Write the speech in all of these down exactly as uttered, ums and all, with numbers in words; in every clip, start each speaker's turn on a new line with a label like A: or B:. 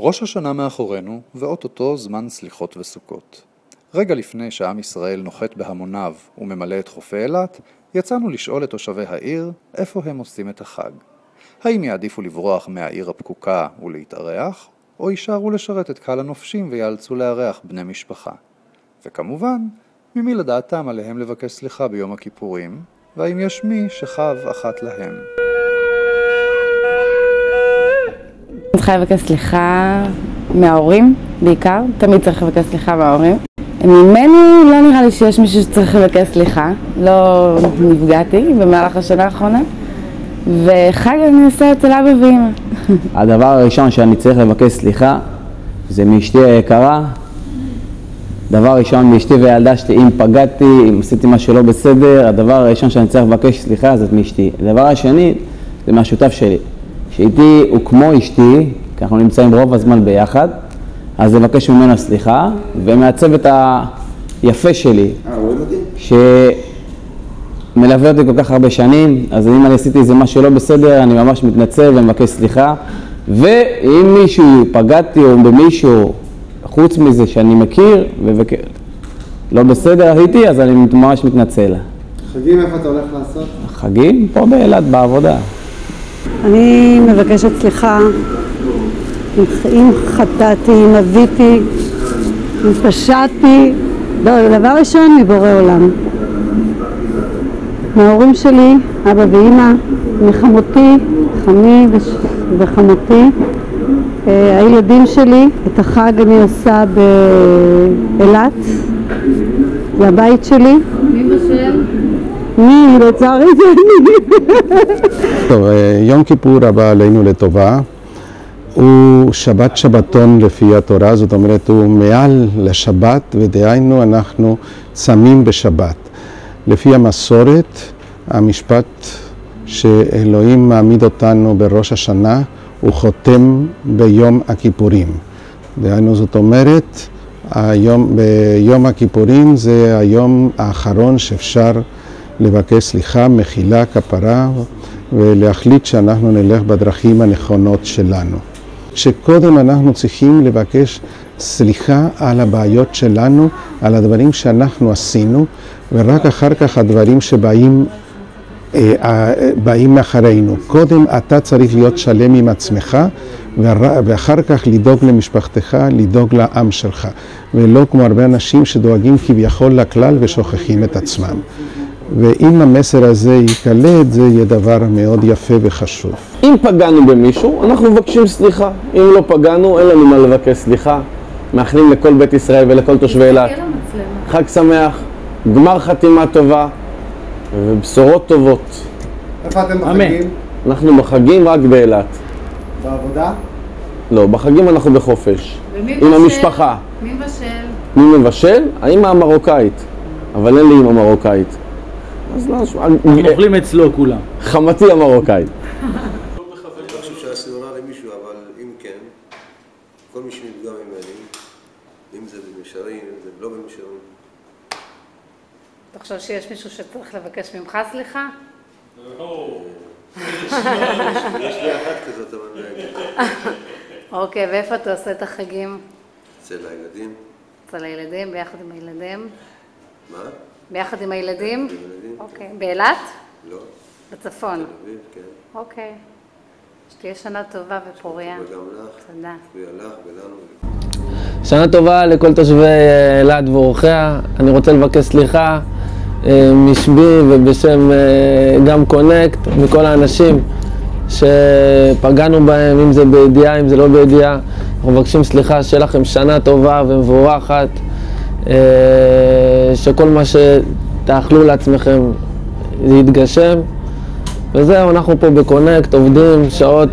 A: ראש השנה מאחורינו, ואוטוטו זמן סליחות וסוכות. רגע לפני שעם ישראל נוחת בהמוניו וממלא את חופי אילת, יצאנו לשאול את תושבי העיר איפה הם עושים את החג. האם יעדיפו לברוח מהעיר הפקוקה ולהתארח, או יישארו לשרת את קהל הנופשים ויאלצו לארח בני משפחה. וכמובן, ממי לדעתם עליהם לבקש סליחה ביום הכיפורים, והאם יש מי שחב אחת להם.
B: אני צריכה לבקש סליחה מההורים בעיקר, תמיד צריך לבקש סליחה מההורים. ממני לא נראה לי שיש מישהו שצריך לבקש סליחה, לא נפגעתי במהלך השנה האחרונה, וחג אני עושה אצל אבא ואמא.
C: הדבר הראשון שאני צריך לבקש סליחה זה מאשתי היקרה. דבר ראשון מאשתי וילדה שלי, אם פגעתי, אם עשיתי משהו לא בסדר, הדבר הראשון שאני צריך לבקש סליחה זה מאשתי. הדבר השני זה מהשותף שלי, שאיתי הוא כמו אשתי, כי אנחנו נמצאים רוב הזמן ביחד, אז לבקש ממנו סליחה, ומהצוות היפה שלי, שמלווה אותי כל כך הרבה שנים, אז אם אני עשיתי איזה משהו לא בסדר, אני ממש מתנצל ומבקש סליחה, ואם מישהו פגעתי או במישהו, חוץ מזה שאני מכיר, ולא בסדר הייתי, אז אני ממש מתנצל.
D: חגים איפה אתה הולך לעשות?
C: חגים? פה באילת, בעבודה.
E: אני מבקשת סליחה אם חטאתי, אם אביתי, אם פשעתי. לא, דבר ראשון מבורא עולם. מההורים שלי, אבא ואמא, מחמותי, חמי וחמותי. הילדים שלי, את החג אני עושה באילת, זה הבית שלי.
B: מי בשל?
E: מי, לצערי זה אני.
D: טוב, יום כיפור הבא עלינו לטובה, הוא שבת שבתון לפי התורה, זאת אומרת הוא מעל לשבת, ודהיינו אנחנו צמים בשבת. לפי המסורת, המשפט שאלוהים מעמיד אותנו בראש השנה, הוא חותם ביום הכיפורים. דהיינו זאת אומרת, היום, ביום הכיפורים זה היום האחרון שאפשר לבקש סליחה, מחילה, כפרה, ולהחליט שאנחנו נלך בדרכים הנכונות שלנו. שקודם אנחנו צריכים לבקש סליחה על הבעיות שלנו, על הדברים שאנחנו עשינו, ורק אחר כך הדברים שבאים באים מאחרינו. קודם אתה צריך להיות שלם עם עצמך, ואחר כך לדאוג למשפחתך, לדאוג לעם שלך. ולא כמו הרבה אנשים שדואגים כביכול לכלל ושוכחים את עצמם. ואם המסר הזה ייקלט, זה יהיה דבר מאוד יפה וחשוב.
C: אם פגענו במישהו, אנחנו מבקשים סליחה. אם לא פגענו, אין לנו מה לבקש סליחה. מאחלים לכל בית ישראל ולכל תושבי אילת חג שמח, גמר חתימה טובה ובשורות טובות.
D: איפה אתם בחגים?
C: אנחנו בחגים רק באילת.
D: בעבודה? לא,
C: בחגים אנחנו בחופש. עם המשפחה.
B: מי מבשל?
C: מי מבשל? האמא המרוקאית. אבל אין לי אמא מרוקאית. אז לא,
F: אנחנו אוכלים אצלו כולם.
C: חמתי המרוקאית.
G: לא חושב שעשינו רע למישהו, אבל אם כן, כל מי שנפגע ממני, אם זה במישרין, אם זה לא במישרין.
B: אתה חושב שיש מישהו שצריך לבקש ממך סליחה?
G: לא. יש לי אחת כזאת, אבל לא אגיד.
B: אוקיי, ואיפה אתה עושה את החגים?
G: אצל הילדים.
B: אצל הילדים, ביחד עם הילדים?
G: מה?
B: ביחד עם הילדים?
G: עם הילדים.
B: אוקיי. באילת?
G: לא.
B: בצפון?
G: תל אביב, כן.
B: אוקיי. שתהיה שנה טובה ופוריה.
G: וגם לך.
B: תודה.
G: ולך ולנו.
C: שנה טובה לכל תושבי אילת ואורחיה. אני רוצה לבקש סליחה משבי ובשם גם קונקט וכל האנשים שפגענו בהם, אם זה בידיעה, אם זה לא בידיעה. אנחנו מבקשים סליחה, שיהיה לכם שנה טובה ומבורכת, שכל מה שתאכלו לעצמכם יתגשם. וזהו, אנחנו פה בקונקט עובדים שעות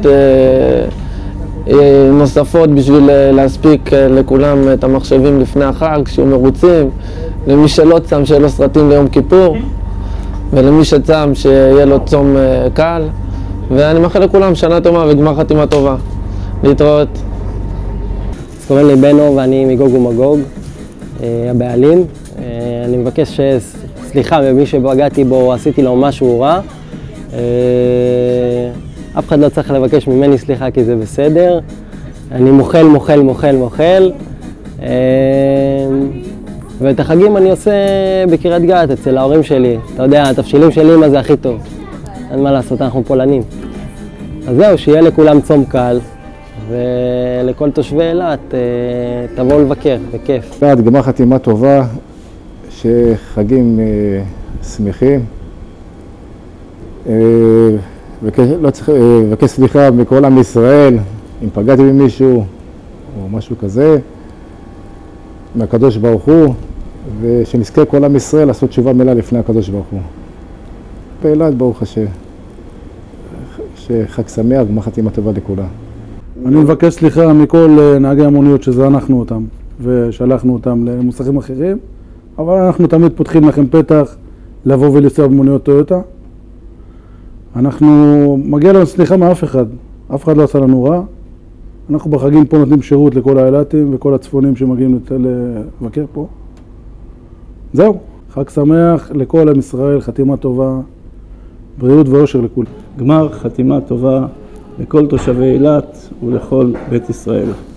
C: נוספות בשביל להספיק לכולם את המחשבים לפני החג, שיהיו מרוצים. למי שלא צם, שיהיה לו סרטים ליום כיפור, ולמי שצם, שיהיה לו צום קל. ואני מאחל לכולם שנה טובה וגמר חתימה טובה. להתראות.
H: אז קוראים לי בנו ואני מגוג ומגוג, הבעלים. אני מבקש סליחה ממי שפגעתי בו או עשיתי לו משהו רע. אף אחד לא צריך לבקש ממני סליחה כי זה בסדר. אני מוכל, מוכל, מוכל, מוכל. ואת החגים אני עושה בקריית גת, אצל ההורים שלי. אתה יודע, התבשילים של אמא זה הכי טוב. אין מה לעשות, אנחנו פולנים. אז זהו, שיהיה לכולם צום קל, ולכל תושבי אילת תבואו לבקר, בכיף.
I: גמר חתימה טובה, שחגים שמחים. לא צריך לבקש סליחה מכל עם ישראל, אם פגעתי במישהו או משהו כזה, מהקדוש ברוך הוא, ושנזכה כל עם ישראל לעשות תשובה מלאה לפני הקדוש ברוך הוא. באילת ברוך השם, שחג שמח, גמר חתימה טובה לכולם.
J: אני מבקש סליחה מכל נהגי המוניות שזנחנו אותם ושלחנו אותם למוסכים אחרים, אבל אנחנו תמיד פותחים לכם פתח לבוא ולנסוע במוניות טויוטה. אנחנו, מגיע לנו סליחה מאף אחד, אף אחד לא עשה לנו רע. אנחנו בחגים פה נותנים שירות לכל האילתים וכל הצפונים שמגיעים לבקר פה. זהו, חג שמח לכל עם ישראל, חתימה טובה, בריאות ואושר לכולם.
K: גמר חתימה טובה לכל תושבי אילת ולכל בית ישראל.